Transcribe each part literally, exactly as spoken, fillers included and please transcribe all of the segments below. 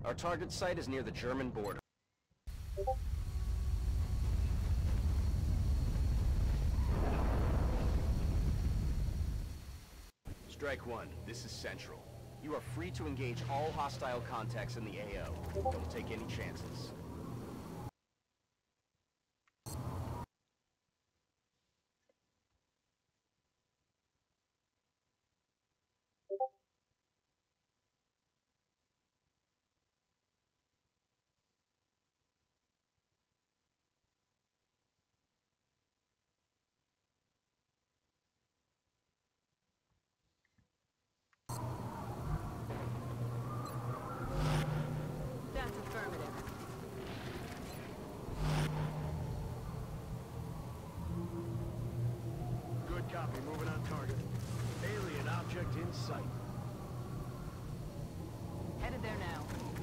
Our target site is near the German border. Strike one, this is Central. You are free to engage all hostile contacts in the A O. Don't take any chances. That's affirmative. Good copy, moving on target. Alien object in sight. Headed there now.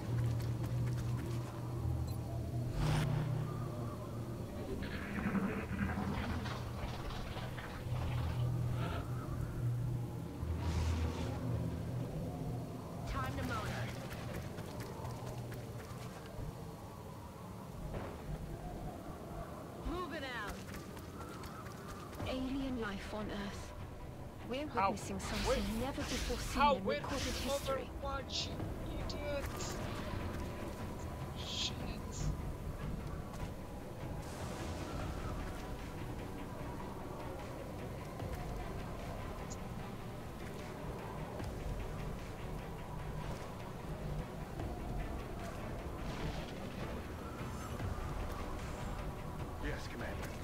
Time to motor. Moving out. Alien life on Earth. We're How? witnessing something Wait. never before seen How? in Where recorded is history. Overwatch, you idiot? Shit. Yes, Commander.